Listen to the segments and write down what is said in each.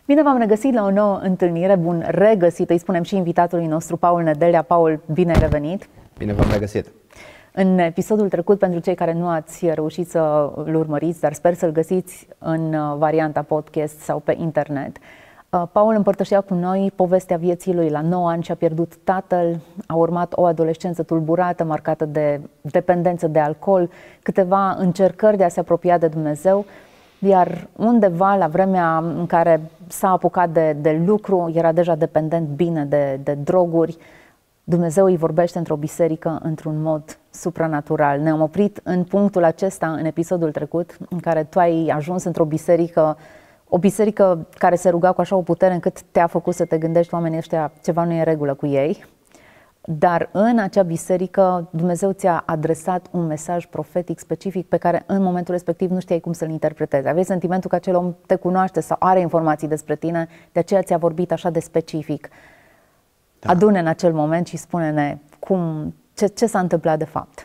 Bine v-am regăsit la o nouă întâlnire, bun regăsit, îi spunem și invitatului nostru, Paul Nedelea. Paul, bine ai revenit! Bine v-am regăsit! În episodul trecut, pentru cei care nu ați reușit să-l urmăriți, dar sper să-l găsiți în varianta podcast sau pe internet, Paul împărtășea cu noi povestea vieții lui. La 9 ani și-a pierdut tatăl, a urmat o adolescență tulburată, marcată de dependență de alcool, câteva încercări de a se apropia de Dumnezeu, iar undeva la vremea în care s-a apucat de lucru, era deja dependent bine de droguri. Dumnezeu îi vorbește într-o biserică într-un mod supranatural. Ne-am oprit în punctul acesta în episodul trecut, în care tu ai ajuns într-o biserică, o biserică care se ruga cu așa o putere încât te-a făcut să te gândești, oamenii ăștia, ceva nu e în regulă cu ei. Dar în acea biserică Dumnezeu ți-a adresat un mesaj profetic specific pe care în momentul respectiv nu știai cum să-l interpretezi. Aveai sentimentul că acel om te cunoaște sau are informații despre tine, de aceea ți-a vorbit așa de specific. Da. Adu-ne în acel moment și spune-ne ce s-a întâmplat de fapt.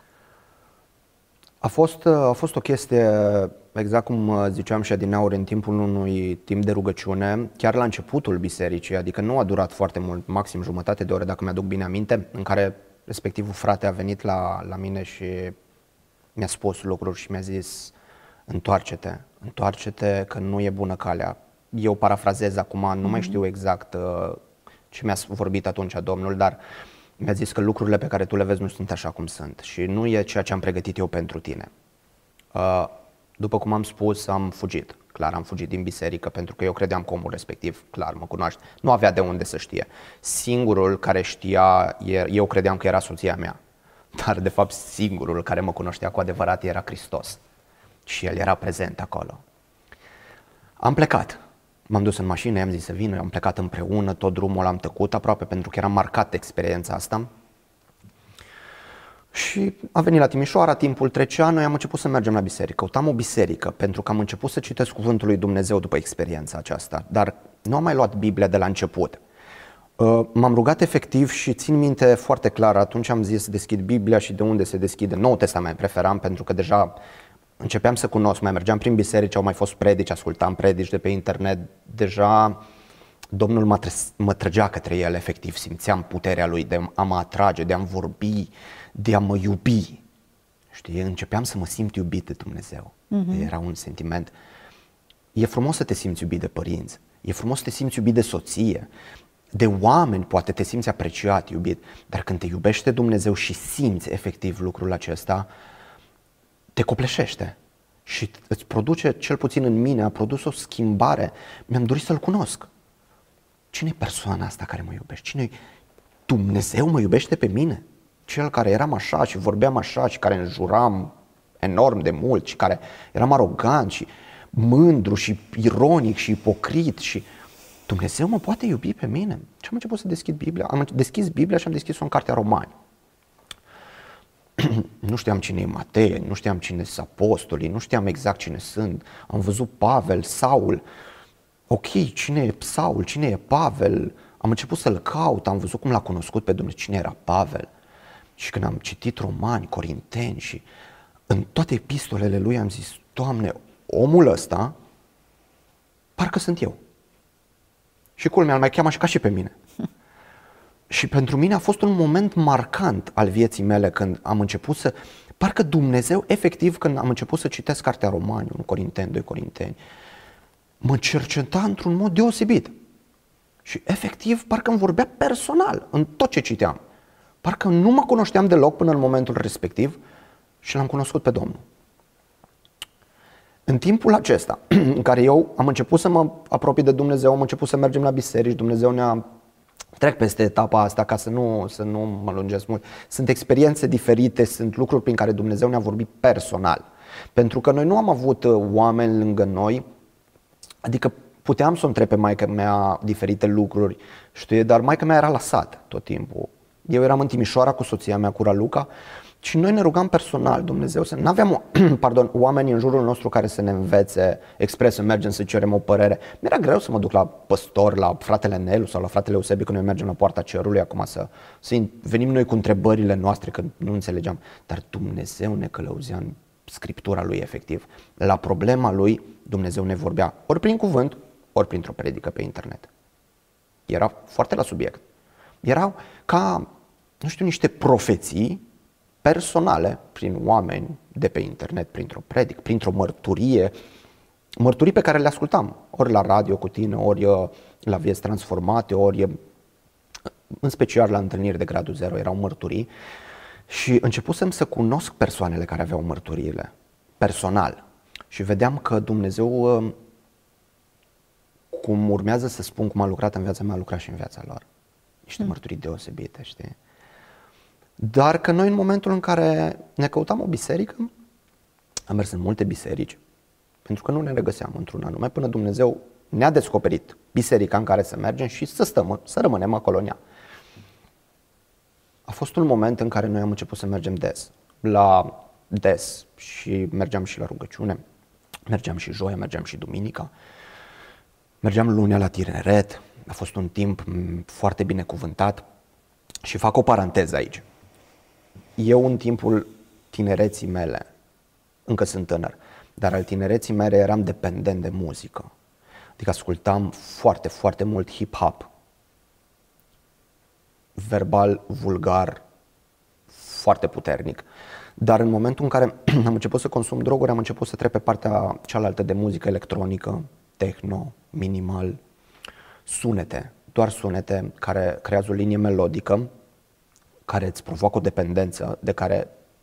A fost o chestie, exact cum ziceam și adineauri, în timpul unui timp de rugăciune, chiar la începutul bisericii, adică nu a durat foarte mult, maxim jumătate de oră, dacă mi-aduc bine aminte, în care respectivul frate a venit la mine și mi-a spus lucruri și mi-a zis: întoarce-te că nu e bună calea. Eu parafrazez acum, nu mai știu exact ce mi-a vorbit atunci Domnul, dar mi-a zis că lucrurile pe care tu le vezi nu sunt așa cum sunt și nu e ceea ce am pregătit eu pentru tine. După cum am spus, am fugit. Clar, am fugit din biserică pentru că eu credeam că omul respectiv, clar, mă cunoaște. Nu avea de unde să știe. Singurul care știa, eu credeam că era soția mea. Dar de fapt singurul care mă cunoștea cu adevărat era Hristos. Și El era prezent acolo. Am plecat. M-am dus în mașină, i-am zis să vină, am plecat împreună, tot drumul am tăcut aproape pentru că eram marcat de experiența asta. Și a venit la Timișoara, timpul trecea, noi am început să mergem la biserică. Căutam o biserică pentru că am început să citesc cuvântul lui Dumnezeu după experiența aceasta, dar nu am mai luat Biblia de la început. M-am rugat efectiv și țin minte foarte clar, atunci am zis să deschid Biblia și de unde se deschide. Noul Testament preferam pentru că deja începeam să cunosc, mai mergeam prin biserici, au mai fost predici, ascultam predici de pe internet, deja Domnul mă trăgea către El efectiv, simțeam puterea Lui de a mă atrage, de a-mi vorbi, de a mă iubi. Știi, începeam să mă simt iubit de Dumnezeu. Era un sentiment. E frumos să te simți iubit de părinți, e frumos să te simți iubit de soție, de oameni poate te simți apreciat, iubit, dar când te iubește Dumnezeu și simți efectiv lucrul acesta, te copleșește și îți produce, cel puțin în mine, a produs o schimbare. Mi-am dorit să-L cunosc. Cine e persoana asta care mă iubește? Cine Dumnezeu mă iubește pe mine? Cel care eram așa și vorbeam așa și care înjuram enorm de mult și care eram arogant și mândru și ironic și ipocrit și Dumnezeu mă poate iubi pe mine? Și am început să deschid Biblia. Am deschis Biblia și am deschis-o în Cartea Romani. Nu știam cine e Matei, nu știam cine sunt apostolii, nu știam exact cine sunt. Am văzut Pavel, Saul. Ok, cine e Saul, cine e Pavel? Am început să-l caut, am văzut cum l-a cunoscut pe Dumnezeu, cine era Pavel. Și când am citit Romani, Corinteni și în toate epistolele lui am zis: Doamne, omul ăsta parcă sunt eu. Și culmea, îl mai cheamă și ca și pe mine. Și pentru mine a fost un moment marcant al vieții mele când am început să... Parcă Dumnezeu, efectiv, când am început să citesc Cartea Romani, 1 Corinteni, 2 Corinteni, mă cerceta într-un mod deosebit. Și efectiv, parcă îmi vorbea personal în tot ce citeam. Parcă nu mă cunoșteam deloc până în momentul respectiv și l-am cunoscut pe Domnul. În timpul acesta, în care eu am început să mă apropii de Dumnezeu, am început să mergem la biserici, Dumnezeu ne-a... Trec peste etapa asta ca să nu mă lungesc mult. Sunt experiențe diferite, sunt lucruri prin care Dumnezeu ne-a vorbit personal. Pentru că noi nu am avut oameni lângă noi, adică puteam să o întreb pe maică mea diferite lucruri, știi, dar maică mea era la sat tot timpul. Eu eram în Timișoara cu soția mea, cu Raluca, și noi ne rugam personal, Dumnezeu, să nu aveam oameni în jurul nostru care să ne învețe expres, să mergem să cerem o părere. Mi-era greu să mă duc la păstor, la fratele Nelu sau la fratele Eusebiu când noi mergem la poarta cerului acum să venim noi cu întrebările noastre că nu înțelegeam. Dar Dumnezeu ne călăuzea în Scriptura Lui efectiv. La problema Lui Dumnezeu ne vorbea ori prin cuvânt, ori printr-o predică pe internet. Era foarte la subiect. Erau ca, nu știu, niște profeții personale prin oameni de pe internet, printr-o predică, printr-o mărturie, mărturii pe care le ascultam, ori la radio cu tine, ori la Vieți Transformate, ori în special la întâlniri de gradul 0 erau mărturii și începusem să cunosc persoanele care aveau mărturiile personal și vedeam că Dumnezeu, cum urmează să spun cum a lucrat în viața mea, a lucrat și în viața lor. Niște mărturii deosebite, știi? Dar că noi în momentul în care ne căutam o biserică, am mers în multe biserici, pentru că nu ne regăseam într-un anume, până Dumnezeu ne-a descoperit biserica în care să mergem și să rămânem acolo în ea. A fost un moment în care noi am început să mergem des și mergeam și la rugăciune, mergeam și joia, mergeam și duminica, mergeam lunea la tineret, a fost un timp foarte binecuvântat și fac o paranteză aici. Eu în timpul tinereții mele, încă sunt tânăr, dar al tinereții mele eram dependent de muzică. Adică ascultam foarte, foarte mult hip-hop, verbal, vulgar, foarte puternic. Dar în momentul în care am început să consum droguri, am început să trec pe partea cealaltă de muzică electronică, techno, minimal, sunete, doar sunete care creează o linie melodică, care îți provoacă o dependență de care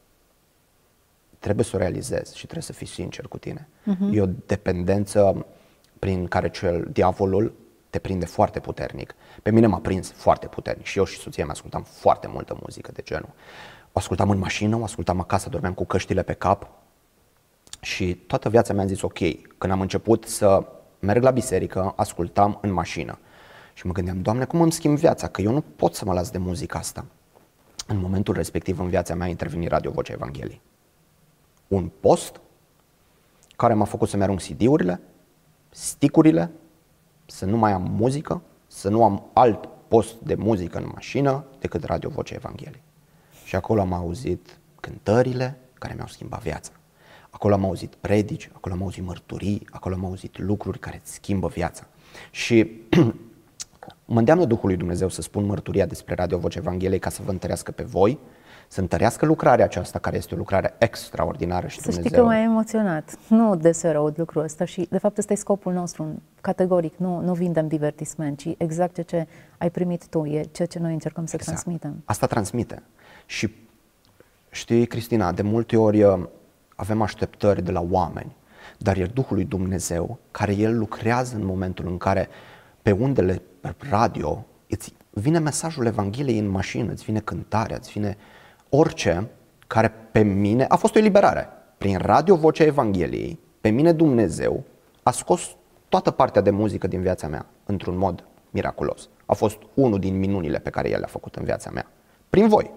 trebuie să o realizezi și trebuie să fii sincer cu tine. E o dependență prin care diavolul te prinde foarte puternic. Pe mine m-a prins foarte puternic și eu și soția mea ascultam foarte multă muzică de genul. O ascultam în mașină, o ascultam acasă, dormeam cu căștile pe cap și toată viața mea am zis ok. Când am început să merg la biserică, ascultam în mașină și mă gândeam, Doamne, cum îmi schimb viața? Că eu nu pot să mă las de muzica asta. În momentul respectiv în viața mea a intervenit Radio Vocea Evangheliei. Un post care m-a făcut să-mi arunc CD-urile, stick-urile, să nu mai am muzică, să nu am alt post de muzică în mașină decât Radio Vocea Evangheliei. Și acolo am auzit cântările care mi-au schimbat viața. Acolo am auzit predici, acolo am auzit mărturii, acolo am auzit lucruri care îți schimbă viața. Și mă îndeamnă Duhul lui Dumnezeu să spun mărturia despre Radio Vocea Evangheliei ca să vă întărească pe voi, să întărească lucrarea aceasta care este o lucrare extraordinară și Dumnezeu. Să știi că m-ai emoționat. Nu deseori aud lucrul ăsta și de fapt ăsta e scopul nostru, categoric, nu vindem divertisment, ci exact ce ai primit tu, e ceea ce noi încercăm să transmitem. Asta transmite. Și știi, Cristina, de multe ori avem așteptări de la oameni, dar e Duhul lui Dumnezeu care El lucrează în momentul în care pe undele radio îți vine mesajul Evangheliei în mașină, îți vine cântarea, îți vine orice care pe mine a fost o eliberare. Prin Radio Vocea Evangheliei, pe mine Dumnezeu a scos toată partea de muzică din viața mea într-un mod miraculos. A fost unul din minunile pe care El le-a făcut în viața mea. Prin voi.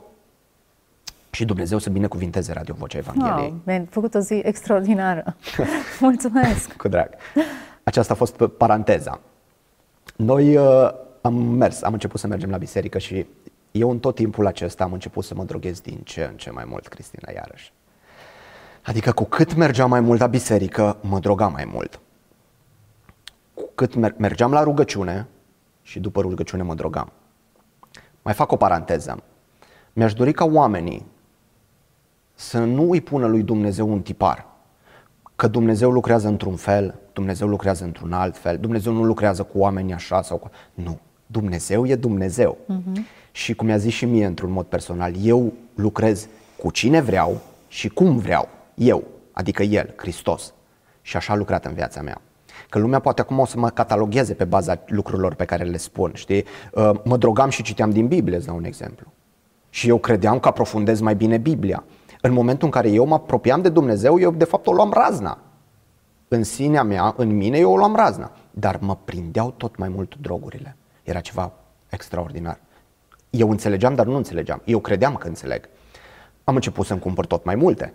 Și Dumnezeu să binecuvinteze Radio Vocea Evangheliei. Wow, mi-ai făcut o zi extraordinară. Mulțumesc! Cu drag! Aceasta a fost paranteza. Noi am început să mergem la biserică și eu în tot timpul acesta am început să mă droghez din ce în ce mai mult, Cristina, iarăși. Adică cu cât mergeam mai mult la biserică, mă drogam mai mult. Cu cât mergeam la rugăciune și după rugăciune mă drogam. Mai fac o paranteză. Mi-aș dori ca oamenii să nu îi pună lui Dumnezeu un tipar. Că Dumnezeu lucrează într-un fel, Dumnezeu lucrează într-un alt fel, Dumnezeu nu lucrează cu oamenii așa sau cu... Nu, Dumnezeu e Dumnezeu. Și cum mi-a zis și mie într-un mod personal, eu lucrez cu cine vreau și cum vreau, eu, adică El, Hristos. Și așa a lucrat în viața mea. Că lumea poate acum o să mă catalogheze pe baza lucrurilor pe care le spun, știi? Mă drogam și citeam din Biblie, îți dau un exemplu. Și eu credeam că aprofundez mai bine Biblia. În momentul în care eu mă apropiam de Dumnezeu, eu de fapt o luam razna. În sinea mea, în mine, eu o luam razna. Dar mă prindeau tot mai mult drogurile. Era ceva extraordinar. Eu înțelegeam, dar nu înțelegeam. Eu credeam că înțeleg. Am început să-mi cumpăr tot mai multe.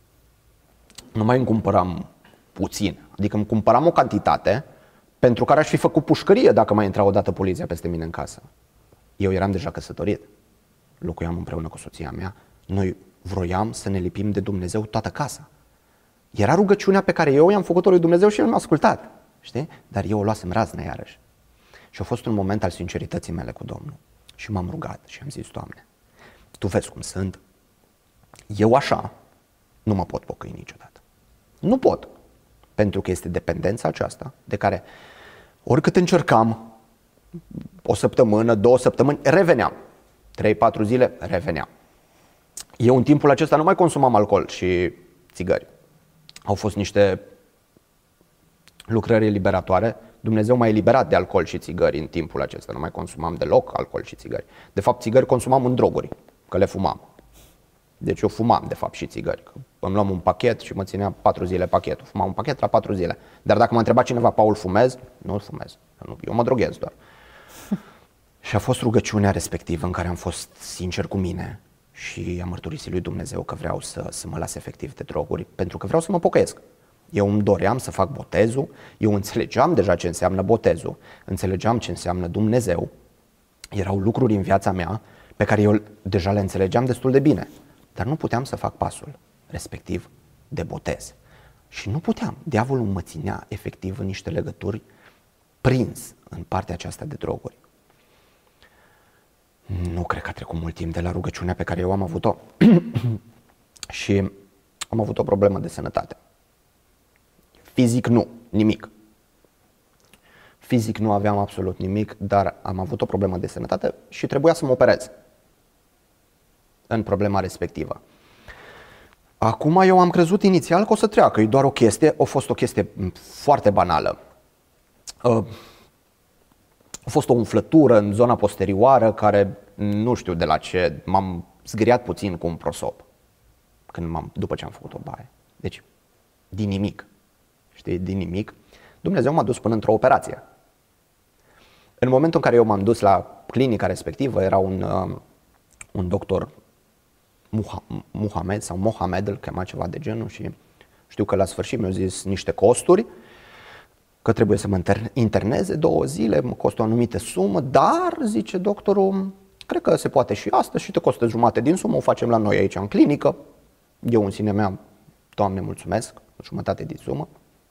Nu mai îmi cumpăram puțin. Adică îmi cumpăram o cantitate pentru care aș fi făcut pușcărie dacă mai intra odată poliția peste mine în casă. Eu eram deja căsătorit. Locuiam împreună cu soția mea. Noi vroiam să ne lipim de Dumnezeu toată casa. Era rugăciunea pe care eu i-am făcut-o lui Dumnezeu și El m-a ascultat. știi? Dar eu o luasem raznă iarăși. Și a fost un moment al sincerității mele cu Domnul. Și m-am rugat și am zis, Doamne, Tu vezi cum sunt, eu așa nu mă pot pocăi niciodată. Nu pot, pentru că este dependența aceasta de care oricât încercam, o săptămână, 2 săptămâni, reveneam. 3-4 zile, reveneam. Eu în timpul acesta nu mai consumam alcool și țigări. Au fost niște lucrări eliberatoare. Dumnezeu m-a eliberat de alcool și țigări în timpul acesta. Nu mai consumam deloc alcool și țigări. De fapt, țigări consumam în droguri, că le fumam. Deci eu fumam, de fapt, și țigări. Îmi luam un pachet și mă ținea 4 zile pachetul. Fumam un pachet la 4 zile. Dar dacă m-a întrebat cineva, Paul, fumez? Nu fumez. Eu mă droghez doar. Și a fost rugăciunea respectivă în care am fost sincer cu mine și am mărturisit lui Dumnezeu că vreau să mă las efectiv de droguri, pentru că vreau să mă pocăiesc. Eu îmi doream să fac botezul, eu înțelegeam deja ce înseamnă botezul, înțelegeam ce înseamnă Dumnezeu. Erau lucruri în viața mea pe care eu deja le înțelegeam destul de bine, dar nu puteam să fac pasul respectiv de botez. Și nu puteam. Diavolul mă ținea efectiv în niște legături prins în partea aceasta de droguri. Nu cred că a trecut mult timp de la rugăciunea pe care eu am avut-o și am avut o problemă de sănătate. Fizic nu, nimic. Fizic nu aveam absolut nimic, dar am avut o problemă de sănătate și trebuia să mă operez în problema respectivă. Acum eu am crezut inițial că o să treacă, e doar o chestie, a fost o chestie foarte banală. A fost o umflătură în zona posterioară care nu știu de la ce, m-am zgâriat puțin cu un prosop după ce am făcut o baie. Deci, din nimic, știi, din nimic, Dumnezeu m-a dus până într-o operație. În momentul în care eu m-am dus la clinica respectivă, era un doctor Muhammad sau Mohamed, îl chema ceva de genul și știu că la sfârșit mi-au zis niște costuri, că trebuie să mă interneze 2 zile, mă costă o anumită sumă, dar, zice doctorul, cred că se poate și asta și te costă jumătate din sumă, o facem la noi aici în clinică. Eu în sine mea, Doamne, mulțumesc, jumătate din sumă.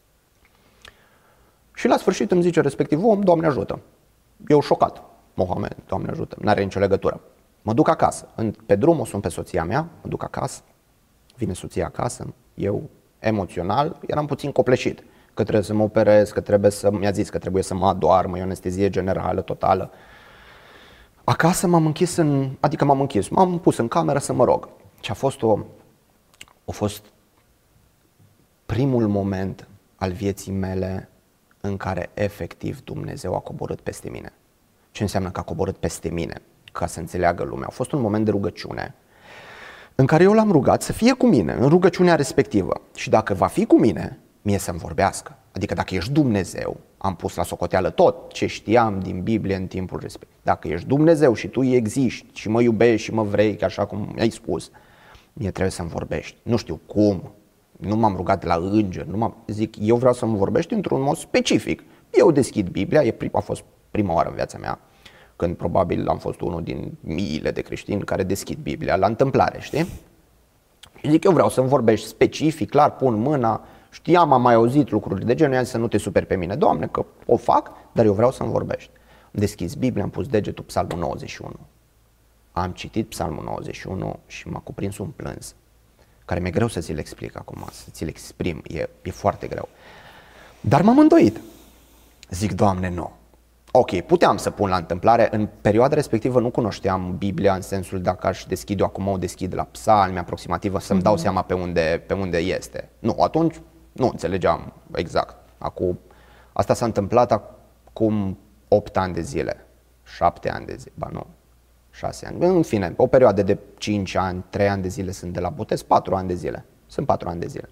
Și la sfârșit îmi zice respectivul om, Doamne ajută. Eu șocat, Mohamed, Doamne ajută, n-are nicio legătură. Mă duc acasă, pe drum o sun pe soția mea, mă duc acasă, vine soția acasă, eu emoțional eram puțin copleșit. Că trebuie să mă operez, mi-a zis că trebuie să mă adoarmă, e o anestezie generală, totală. Acasă m-am pus în cameră să mă rog. Și a fost primul moment al vieții mele în care efectiv Dumnezeu a coborât peste mine. Ce înseamnă că a coborât peste mine? Ca să înțeleagă lumea. A fost un moment de rugăciune în care eu l-am rugat să fie cu mine în rugăciunea respectivă. Și dacă va fi cu mine, mie să-mi vorbească. Adică dacă ești Dumnezeu, am pus la socoteală tot ce știam din Biblie în timpul respectiv. Dacă ești Dumnezeu și Tu existi și mă iubești și mă vrei, așa cum mi-ai spus, mie trebuie să-mi vorbești. Nu știu cum, nu m-am rugat la înger, zic, eu vreau să-mi vorbești într-un mod specific. Eu deschid Biblia, a fost prima oară în viața mea, când probabil am fost unul din miile de creștini care deschid Biblia la întâmplare, știi? Și zic, eu vreau să-mi vorbești specific, clar, pun mâna. Știam, am mai auzit lucruri de genul, i-am zis să nu te superi pe mine, Doamne, că o fac, dar eu vreau să-mi vorbești. Am deschis Biblia, am pus degetul Psalmul 91. Am citit Psalmul 91 și m-a cuprins un plâns, care mi-e greu să ți-l explic acum, să ți-l exprim, e foarte greu. Dar m-am îndoit. Zic, Doamne, nu. Ok, puteam să pun la întâmplare, în perioada respectivă nu cunoșteam Biblia în sensul dacă aș deschide acum, o deschid la psalmi aproximativă să-mi dau seama pe unde este. Nu, atunci nu înțelegeam exact. Asta s-a întâmplat acum 8 ani de zile, 7 ani de zile, 6 ani. În fine, o perioadă de 5 ani, 3 ani de zile sunt de la botez, 4 ani de zile. Sunt 4 ani de zile.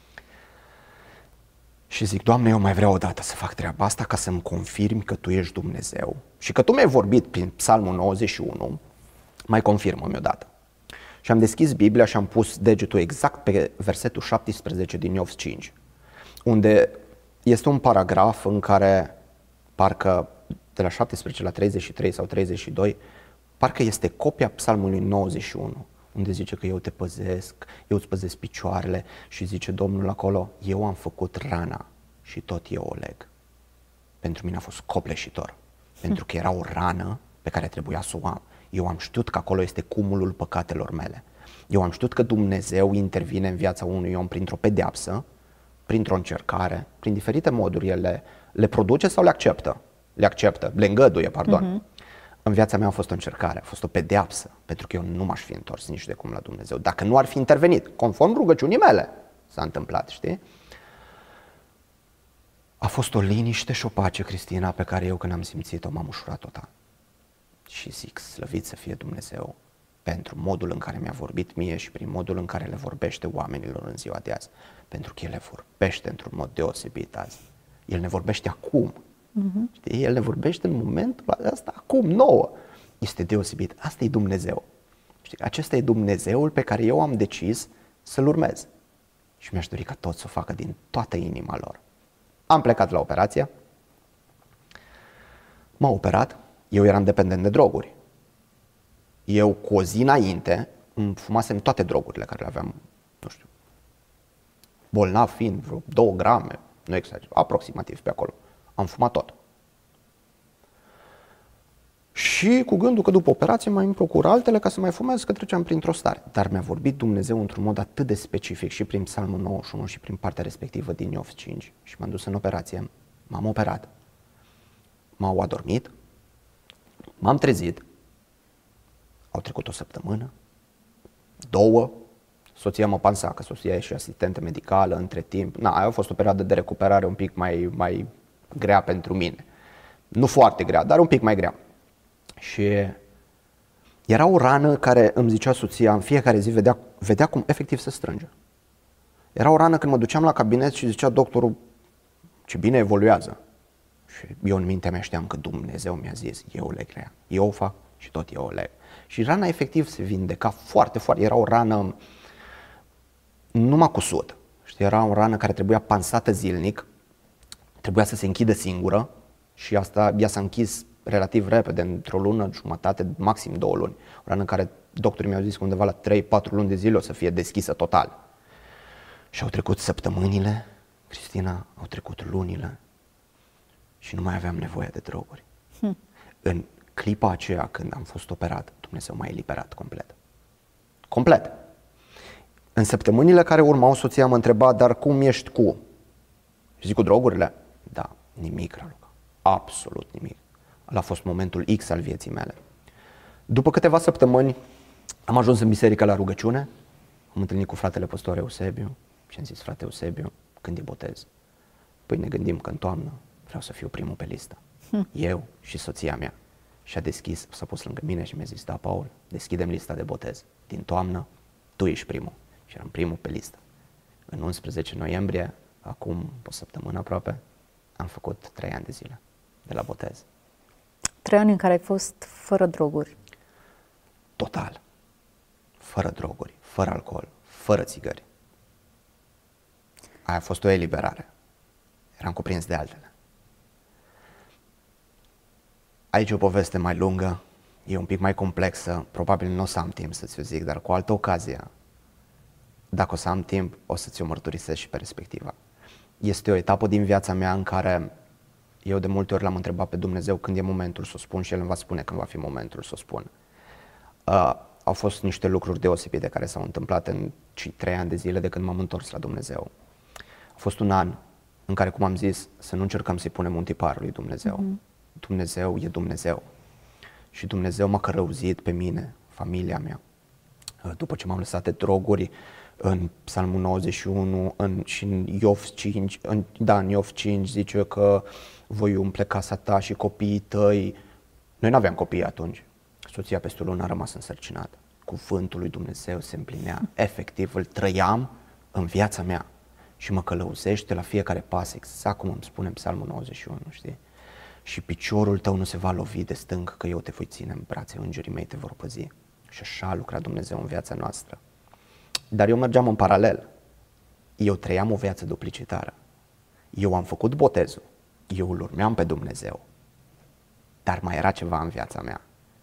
Și zic, Doamne, eu mai vreau o dată să fac treaba asta ca să-mi confirmi că Tu ești Dumnezeu și că Tu mi-ai vorbit prin Psalmul 91, mai confirmă-mi o dată. Și am deschis Biblia și am pus degetul exact pe versetul 17 din Iov 5, unde este un paragraf în care parcă de la 17 la 33 sau 32, parcă este copia Psalmului 91, unde zice că eu te păzesc, eu îți păzesc picioarele și zice Domnul acolo, eu am făcut rana și tot eu o leg. pentru mine a fost copleșitor. Pentru că era o rană pe care trebuia să o am. Eu am știut că acolo este cumulul păcatelor mele. Eu am știut că Dumnezeu intervine în viața unui om printr-o pedeapsă, printr-o încercare, prin diferite moduri. El le produce sau le acceptă? Le acceptă, le îngăduie, pardon. În viața mea a fost o încercare, a fost o pedeapsă, pentru că eu nu m-aș fi întors nici de cum la Dumnezeu. Dacă nu ar fi intervenit, conform rugăciunii mele, s-a întâmplat, știi? A fost o liniște și o pace, Cristina, pe care eu când am simțit-o m-am ușurat total. Și zic, slăvit să fie Dumnezeu pentru modul în care mi-a vorbit mie și prin modul în care le vorbește oamenilor în ziua de azi. Pentru că El le vorbește într-un mod deosebit azi. El ne vorbește acum. Știi? El ne vorbește în momentul ăsta acum, nouă. Este deosebit. Asta e Dumnezeu. Știi? Acesta e Dumnezeul pe care eu am decis să-L urmez. Și mi-aș dori ca toți să o facă din toată inima lor. Am plecat la operație. M-a operat. Eu eram dependent de droguri. Eu cu o zi înainte îmi fumasem toate drogurile care le aveam, nu știu, bolnav fiind, vreo 2 grame, nu exager, aproximativ pe acolo. Am fumat tot. Și cu gândul că după operație mai îmi procur altele ca să mai fumez, că treceam printr-o stare. Dar mi-a vorbit Dumnezeu într-un mod atât de specific și prin Psalmul 91 și prin partea respectivă din Iov 5 și m-am dus în operație, m-am operat, m-au adormit, m-am trezit, au trecut o săptămână, 2, soția mă pansa, că soția e și asistentă medicală între timp. Aia a fost o perioadă de recuperare un pic mai grea pentru mine. Nu foarte grea, dar un pic mai grea. Și era o rană care îmi zicea soția, în fiecare zi vedea cum efectiv se strânge. Era o rană când mă duceam la cabinet și zicea doctorul, ce bine evoluează. Și eu în mintea mea știam că Dumnezeu mi-a zis, eu leg rea, eu o fac și tot eu o leg. Și rana efectiv se vindeca foarte, era o rană numai cusut. Știi, era o rană care trebuia pansată zilnic, trebuia să se închidă singură și asta ea s-a închis relativ repede, într-o lună, jumătate, maxim 2 luni. O rană în care doctorii mi-au zis că undeva la 3-4 luni de zile o să fie deschisă total. Și au trecut săptămânile, Cristina, au trecut lunile și nu mai aveam nevoie de droguri. În clipa aceea când am fost operat, Dumnezeu m-a eliberat complet. Complet. În săptămânile care urmau, soția mă întreba, dar cum ești cu? Și zic, cu drogurile? Da, nimic, Raluca. Absolut nimic. Ăla a fost momentul X al vieții mele. După câteva săptămâni am ajuns în biserică la rugăciune, am întâlnit cu fratele păstor Eusebiu și am zis, frate Eusebiu, când e botez? Păi ne gândim că în toamnă vreau să fiu primul pe listă. Eu și soția mea. Și s-a pus lângă mine și mi-a zis, da, Paul, deschidem lista de botez. Din toamnă, tu ești primul. Și eram primul pe listă. În 11 noiembrie, acum o săptămână aproape, am făcut 3 ani de zile de la botez. 3 ani în care ai fost fără droguri. Total. Fără droguri, fără alcool, fără țigări. Aia a fost o eliberare. Eram cuprins de altele. Aici e o poveste mai lungă, e un pic mai complexă, probabil nu o să am timp să ți-o zic, dar cu altă ocazie, dacă o să am timp, o să ți-o mărturisesc și pe respectiva. Este o etapă din viața mea în care eu de multe ori l-am întrebat pe Dumnezeu când e momentul să o spun și El îmi va spune când va fi momentul să o spun. Au fost niște lucruri deosebite care s-au întâmplat în 3 ani de zile de când m-am întors la Dumnezeu. A fost un an în care, cum am zis, să nu încercăm să-i punem un tipar lui Dumnezeu. Dumnezeu e Dumnezeu. Și Dumnezeu m-a călăuzit pe mine, familia mea. După ce m-am lăsat de droguri, în Psalmul 91 și în Iov 5, în Iov 5 zice că voi umple casa ta și copiii tăi. Noi nu aveam copii atunci. Soția peste o lună a rămas însărcinată. Cuvântul lui Dumnezeu se împlinea. Efectiv, îl trăiam în viața mea. Și mă călăuzește la fiecare pas, exact cum îmi spune Psalmul 91, știi? Și piciorul tău nu se va lovi de stâncă, că eu te voi ține în brațe, îngerii mei te vor păzi. Și așa a lucrat Dumnezeu în viața noastră. Dar eu mergeam în paralel. Eu trăiam o viață duplicitară. Eu am făcut botezul. Eu îl urmeam pe Dumnezeu. Dar mai era ceva în viața mea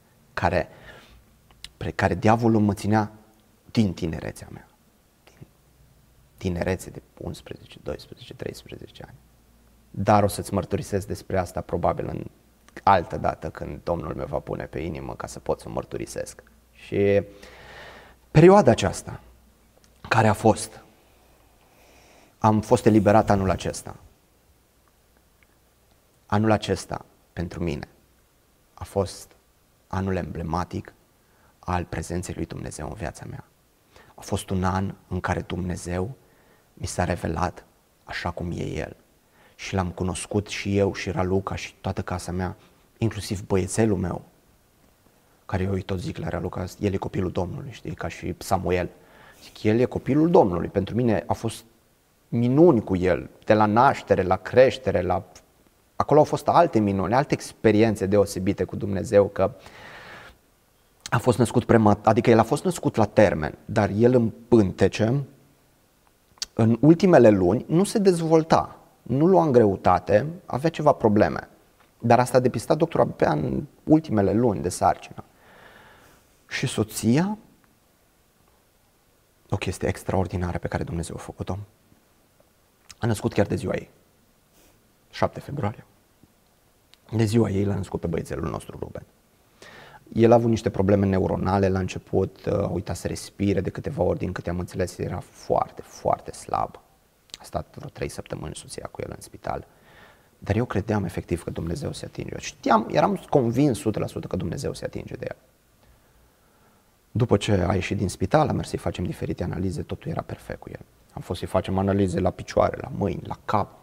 care diavolul mă ținea din tinerețea mea. Din tinerețe de 11, 12, 13 ani. dar o să-ți mărturisesc despre asta probabil în altă dată când Domnul me va pune pe inimă ca să pot să mărturisesc. Și perioada aceasta care a fost, am fost eliberat anul acesta. Anul acesta, pentru mine, a fost anul emblematic al prezenței lui Dumnezeu în viața mea. A fost un an în care Dumnezeu mi s-a revelat așa cum e El. Și l-am cunoscut și eu, și Raluca, și toată casa mea, inclusiv băiețelul meu, care eu îi tot zic la Raluca, el e copilul Domnului, știi, ca și Samuel. Zic, el e copilul Domnului. Pentru mine a fost minuni cu el, de la naștere, la creștere, acolo au fost alte minuni, alte experiențe deosebite cu Dumnezeu, că a fost născut adică el a fost născut la termen, dar el în pântece, în ultimele luni, nu se dezvolta, nu lua în greutate, avea ceva probleme. Dar asta a depistat doctorul abia în ultimele luni de sarcină. Și soția, o chestie extraordinară pe care Dumnezeu a făcut-o, a născut chiar de ziua ei, 7 februarie. De ziua ei l-a născut pe băiețelul nostru, Ruben. El a avut niște probleme neuronale la început, a uitat să respire de câteva ori, din câte am înțeles, era foarte, foarte slab. A stat vreo 3 săptămâni soția cu el în spital. Dar eu credeam efectiv că Dumnezeu se atinge. Eram convins 100% că Dumnezeu se atinge de el. După ce a ieșit din spital, am mers să-i facem diferite analize, totul era perfect cu el. Am fost să-i facem analize la picioare, la mâini, la cap.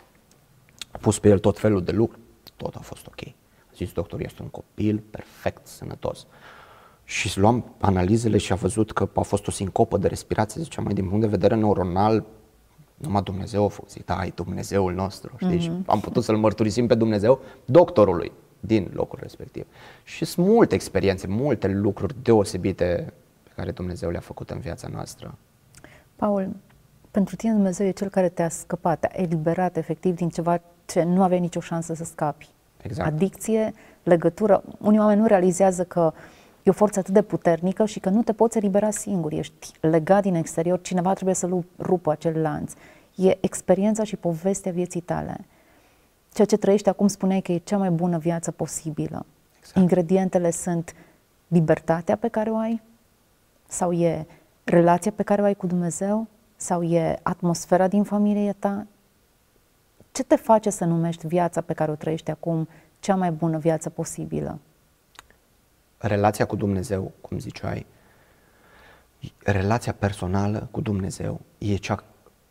A pus pe el tot felul de lucruri, tot a fost ok. A zis doctorul, este un copil perfect sănătos. Și luam analizele și a văzut că a fost o sincopă de respirație, zicea, mai din punct de vedere neuronal, numai Dumnezeu a făcut, zic, da, e Dumnezeul nostru, știi? Și am putut să-L mărturisim pe Dumnezeu doctorului din locul respectiv. Și sunt multe experiențe, multe lucruri deosebite pe care Dumnezeu le-a făcut în viața noastră. Paul, pentru tine Dumnezeu e Cel care te-a scăpat, te-a eliberat efectiv din ceva ce nu aveai nicio șansă să scapi. Exact. Adicție, legătură. Unii oameni nu realizează că e o forță atât de puternică și că nu te poți elibera singur. Ești legat din exterior, cineva trebuie să rupă acel lanț. E experiența și povestea vieții tale. Ceea ce trăiești acum, spuneai că e cea mai bună viață posibilă. Exact. Ingredientele sunt libertatea pe care o ai? Sau e relația pe care o ai cu Dumnezeu? Sau e atmosfera din familia ta? Ce te face să numești viața pe care o trăiești acum cea mai bună viață posibilă? Relația cu Dumnezeu, cum ziceai, relația personală cu Dumnezeu e cea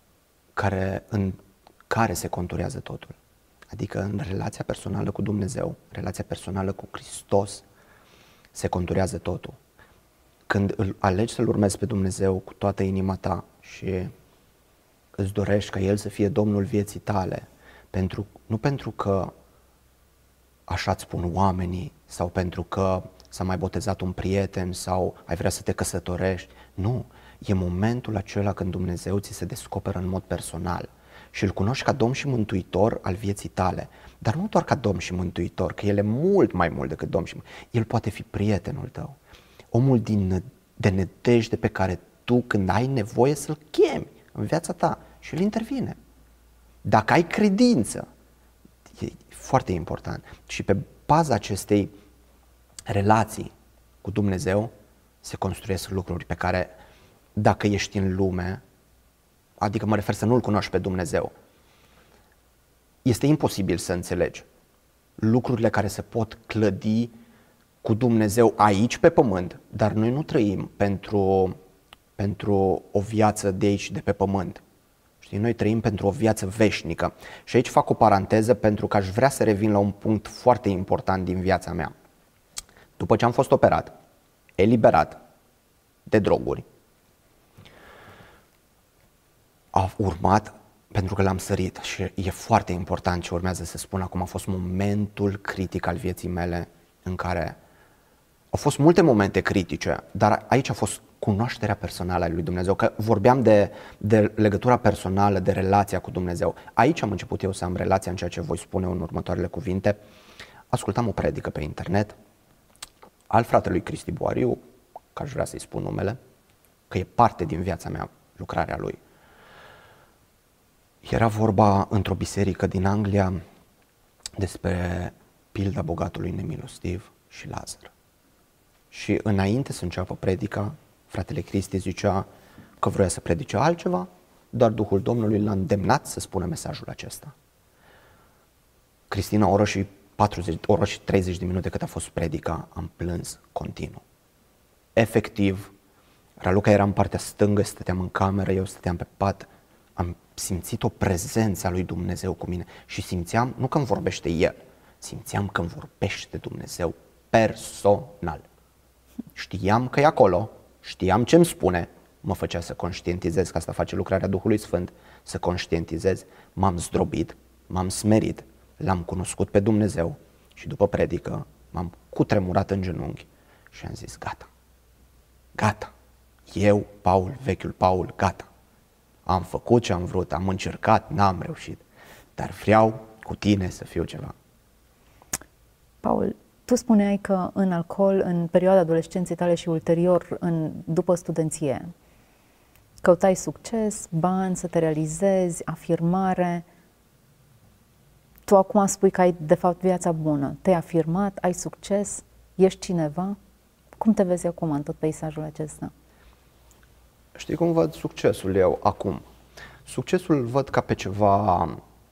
în care se conturează totul. Adică în relația personală cu Dumnezeu, relația personală cu Hristos, se conturează totul. Când alegi să-L urmezi pe Dumnezeu cu toată inima ta și îți dorești ca El să fie Domnul vieții tale, nu pentru că așa îți spun oamenii sau pentru că s-a mai botezat un prieten sau ai vrea să te căsătorești. Nu, e momentul acela când Dumnezeu ți se descoperă în mod personal și îl cunoști ca Domn și Mântuitor al vieții tale, dar nu doar ca Domn și Mântuitor, că El e mult mai mult decât Domn și Mântuitor. El poate fi prietenul tău, omul de nădejde pe care tu, când ai nevoie, să-l chemi în viața ta și El intervine. Dacă ai credință, e foarte important. Și pe baza acestei relații cu Dumnezeu se construiesc lucruri pe care, dacă ești în lume, adică mă refer să nu-L cunoști pe Dumnezeu, este imposibil să înțelegi lucrurile care se pot clădi cu Dumnezeu aici pe pământ, dar noi nu trăim pentru o viață de aici, de pe pământ. Știi, noi trăim pentru o viață veșnică. Și aici fac o paranteză pentru că aș vrea să revin la un punct foarte important din viața mea. După ce am fost operat, eliberat de droguri, a urmat, pentru că l-am sărit și e foarte important ce urmează să spun acum, a fost momentul critic al vieții mele în care au fost multe momente critice, dar aici a fost cunoașterea personală a lui Dumnezeu, că vorbeam de legătura personală, de relația cu Dumnezeu. Aici am început eu să am relația în ceea ce voi spune în următoarele cuvinte. Ascultam o predică pe internet al fratelui Cristi Boariu, că aș vrea să-i spun numele, că e parte din viața mea lucrarea lui. Era vorba într-o biserică din Anglia despre pilda bogatului nemilostiv și Lazar. Și înainte să înceapă predica, fratele Cristi zicea că vrea să predice altceva, dar Duhul Domnului l-a îndemnat să spună mesajul acesta. Cristina, o oră și 30 de minute cât a fost predica, am plâns continuu. Efectiv, Raluca era în partea stângă, stăteam în cameră, eu stăteam pe pat, am simțit o prezență a lui Dumnezeu cu mine și simțeam, nu că îmi vorbește El, simțeam că îmi vorbește Dumnezeu personal. Știam că e acolo, știam ce îmi spune, mă făcea să conștientizez, că asta face lucrarea Duhului Sfânt, să conștientizez, m-am zdrobit, m-am smerit, l-am cunoscut pe Dumnezeu și după predică m-am cutremurat în genunchi și am zis gata, eu, Paul, vechiul Paul, gata. Am făcut ce am vrut, am încercat, n-am reușit, dar vreau cu tine să fiu ceva. Paul, tu spuneai că în alcool, în perioada adolescenței tale și ulterior, după studenție, căutai succes, bani, să te realizezi, afirmare. Tu acum spui că ai de fapt viața bună, te-ai afirmat, ai succes, ești cineva. Cum te vezi acum în tot peisajul acesta? Știi cum văd succesul eu acum? Succesul îl văd ca pe ceva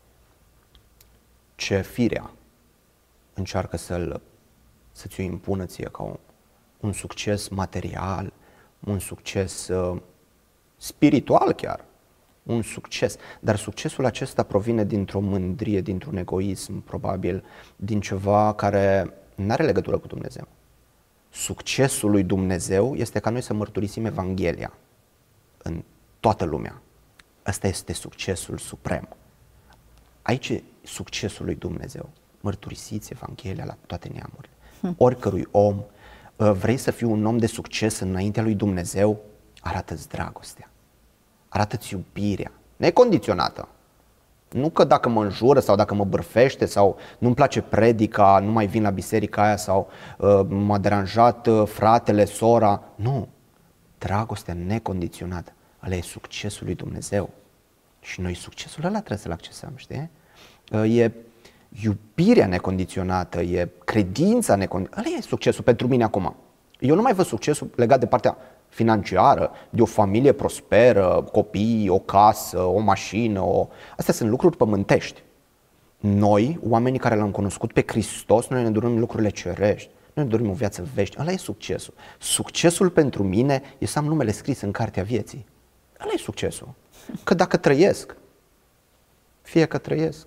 ce firea încearcă să-ți o impună ție, ca un succes material, un succes spiritual chiar, un succes. Dar succesul acesta provine dintr-o mândrie, dintr-un egoism, probabil, din ceva care nu are legătură cu Dumnezeu. Succesul lui Dumnezeu este ca noi să mărturisim Evanghelia în toată lumea. Ăsta este succesul suprem. Aici e succesul lui Dumnezeu. Mărturisiți Evanghelia la toate neamurile. Oricărui om, vrei să fii un om de succes înaintea lui Dumnezeu, arată-ți dragostea, arată-ți iubirea, necondiționată. Nu că dacă mă înjură sau dacă mă bârfește sau nu-mi place predica, nu mai vin la biserica aia sau m-a deranjat fratele, sora. Nu, dragostea necondiționată, ăla e succesul lui Dumnezeu. Și noi succesul ăla trebuie să-l accesăm, știi? E iubirea necondiționată, e credința necondiționată, ăla e succesul pentru mine acum. Eu nu mai văd succesul legat de partea financiară, de o familie prosperă, copii, o casă, o mașină, Astea sunt lucruri pământești. Noi, oamenii care l-am cunoscut pe Hristos, noi ne dorim lucrurile cerești, noi ne dorim o viață veșnică. Ăla e succesul. Succesul pentru mine e să am numele scris în cartea vieții. Ăla e succesul. Că dacă trăiesc, fie că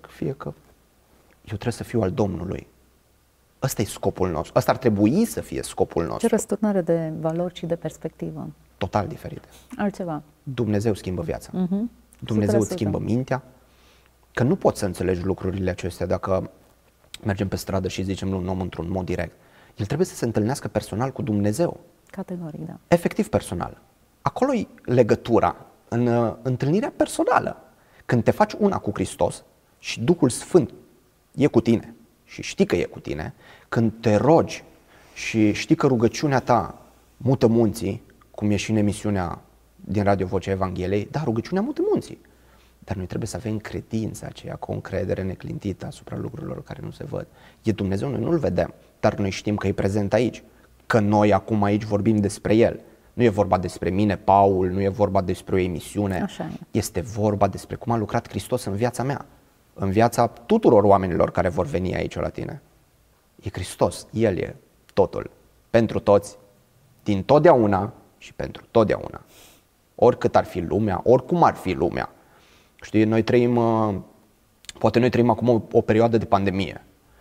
eu trebuie să fiu al Domnului. Ăsta e scopul nostru. Ăsta ar trebui să fie scopul nostru. Ce răsturnare de valori și de perspectivă. Total diferite. Altceva. Dumnezeu schimbă viața. Dumnezeu îți schimbă mintea. Că nu poți să înțelegi lucrurile acestea dacă mergem pe stradă și zicem lui un om într-un mod direct. El trebuie să se întâlnească personal cu Dumnezeu. Categoric, da. Efectiv personal. Acolo e legătura, în întâlnirea personală. Când te faci una cu Hristos și Duhul Sfânt e cu tine și știi că e cu tine, când te rogi și știi că rugăciunea ta mută munții, cum e și în emisiunea din Radio Vocea Evangheliei, da, rugăciunea mută munții. Dar noi trebuie să avem credința aceea, cu o încredere neclintită asupra lucrurilor care nu se văd. E Dumnezeu, noi nu-L vedem, dar noi știm că e prezent aici, că noi acum aici vorbim despre El. Nu e vorba despre mine, Paul, nu e vorba despre o emisiune, Așa e. Este vorba despre cum a lucrat Hristos în viața mea, în viața tuturor oamenilor care vor veni aici la tine. E Hristos, El e totul, pentru toți, din totdeauna și pentru totdeauna. Oricât ar fi lumea, oricum ar fi lumea. Știi, poate noi trăim acum o perioadă de pandemie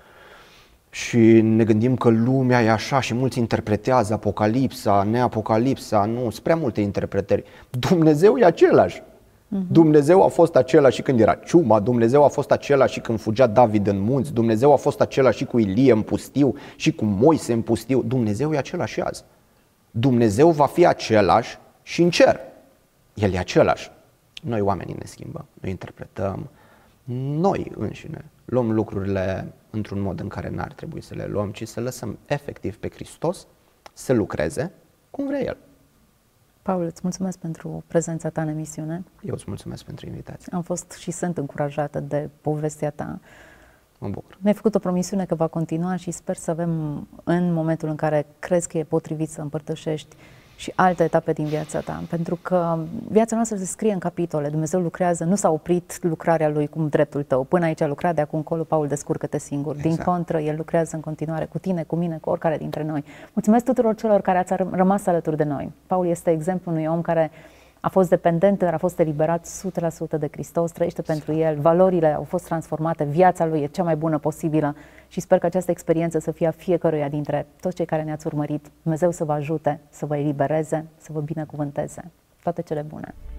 și ne gândim că lumea e așa și mulți interpretează apocalipsa, neapocalipsa, nu, sunt prea multe interpretări. Dumnezeu e același. Dumnezeu a fost același și când era ciuma, Dumnezeu a fost același și când fugea David în munți, Dumnezeu a fost același și cu Ilie în pustiu și cu Moise în pustiu. Dumnezeu e același și azi. Dumnezeu va fi același și în cer. El e același. Noi oamenii ne schimbăm, noi interpretăm, noi înșine luăm lucrurile într-un mod în care n-ar trebui să le luăm, ci să lăsăm efectiv pe Hristos să lucreze cum vrea El. Paul, îți mulțumesc pentru prezența ta în emisiune. Eu îți mulțumesc pentru invitație. Am fost și sunt încurajată de povestea ta. Mă bucur. Mi-ai făcut o promisiune că va continua și sper să avem, în momentul în care crezi că e potrivit, să împărtășești și alte etape din viața ta. Pentru că viața noastră se scrie în capitole. Dumnezeu lucrează, nu s-a oprit lucrarea Lui cum dreptul tău. Până aici a lucrat, de acum încolo, Paul, descurcă-te singur. Exact. Din contră, El lucrează în continuare cu tine, cu mine, cu oricare dintre noi. Mulțumesc tuturor celor care ați rămas alături de noi. Paul este exemplul unui om care a fost dependent, dar a fost eliberat 100% de Hristos, trăiește pentru El, valorile au fost transformate, viața lui e cea mai bună posibilă și sper că această experiență să fie a fiecăruia dintre toți cei care ne-ați urmărit. Dumnezeu să vă ajute, să vă elibereze, să vă binecuvânteze. Toate cele bune!